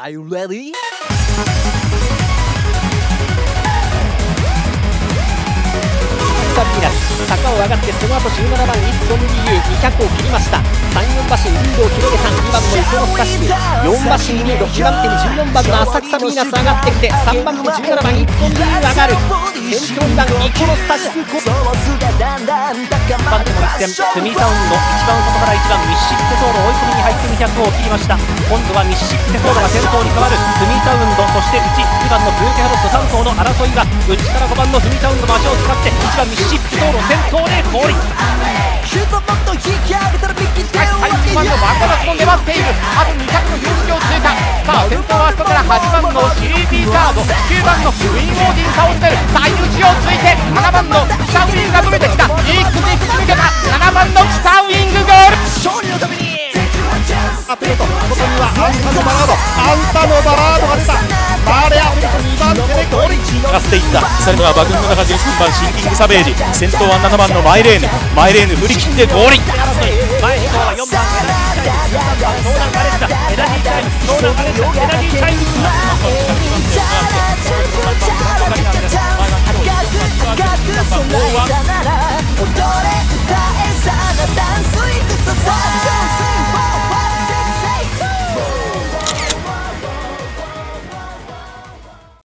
Are you ready?ピーナッツ坂を上がってその後17番イッツオンリーユー200を切りました。3、4馬身リードを広げた2番の磯のスタッシュ、4馬身リード2番手に14番の浅草ピーナッツ上がってきて3番手17番イッツオンリーユー上がる。先頭2番イコのスタッシュ、3番手の一戦スミサウンド一番外から1番ミシシッピテソード追い込みに入って200を切りました。今度はミシシッピテソードが先頭に変わる。スミサウンドそして内2番のブーケハロット3頭の争いが内から5番のスミサウンドの足を使って1番ミシシッピテソード先頭でゴール。最後1番のマコナスも粘っている。あと200の有識を通過。さあ先頭は後から8番の CP カード9番のウィンオーディン差を詰める。最内をついて7番の北ウィンが止めてきた。いい組み抜けた7番の北ウィングゴール。勝利のためにアペロと外にはアンタのバラードが出た。マーレアペロと2番手でゴールかつていったさらには馬群の中13番シンキングサベージ先頭は7番のマイレーヌ振り切ってゴール。前には4番エナジータイム、13番ソーダンガレッタ、エナジータイム、ソーダンガレッタ、エナジータイム